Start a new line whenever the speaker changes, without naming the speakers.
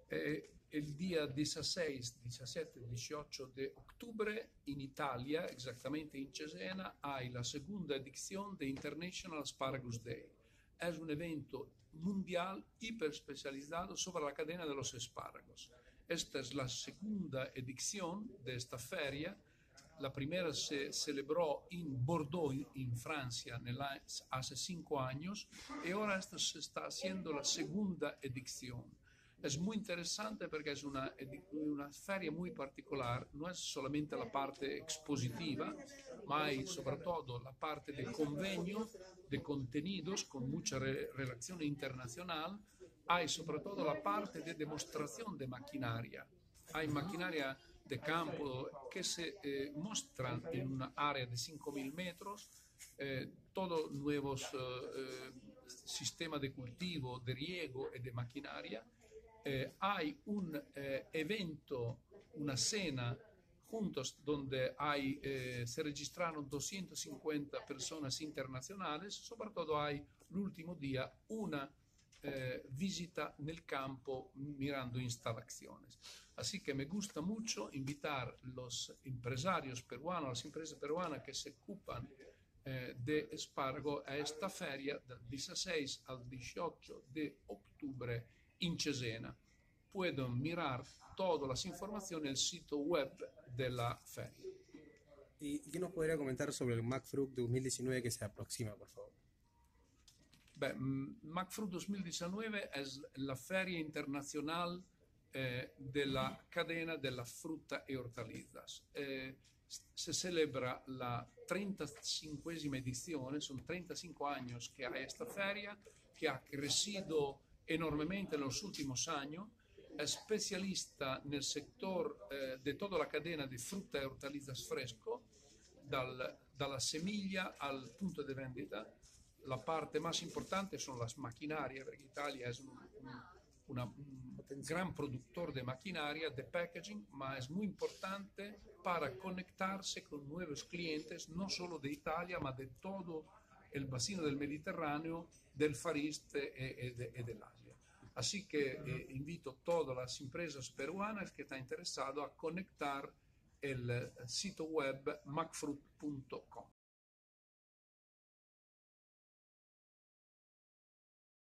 El día 16, 17 y 18 de octubre en Italia, exactamente en Cesena, hay la segunda edición de International Asparagus Day. Es un evento mundial hiper especializado sobre la cadena de los espárragos. Esta es la segunda edición de esta feria. La primera se celebró en Bordeaux, en Francia, hace 5 años, y ahora esta se está haciendo la segunda edición. Es muy interesante porque es una feria muy particular, no es solamente la parte expositiva, ma hay sobre todo la parte de convenio, de contenidos con mucha relación internacional, hay sobre todo la parte de demostración de maquinaria. Hay maquinaria de campo que se muestran en una área de 5.000 metros, todos nuevos sistemas de cultivo, de riego y de maquinaria. Hay un evento, una cena juntos donde se registraron 250 personas internacionales, sobre todo hay el último día una visita nel campo mirando instalaciones. Así que me gusta mucho invitar los empresarios peruanos, las empresas peruanas que se ocupan de espárrago a esta feria del 16 al 18 de octubre en Cesena. Pueden mirar todas las informaciones en el sitio web de la feria.
¿Y qué nos podría comentar sobre el MacFruit 2019 que se aproxima, por favor?
Beh, MacFruit 2019 es la feria internacional de la cadena de la fruta y hortalizas. Se celebra la 35esima edición, son 35 años que hay esta feria, que ha crecido enormemente en los últimos años. Es especialista nel sector de toda la cadena de fruta y hortalizas fresco, dalla semilla al punto de vendita. La parte más importante son las maquinarias, porque Italia es un gran productor de maquinaria, de packaging, pero es muy importante para conectarse con nuevos clientes, no solo de Italia, pero de todo el bacino del Mediterráneo, del Far East y del Asia. Así que invito a todas las empresas peruanas que están interesadas a conectar el sitio web macfruit.com.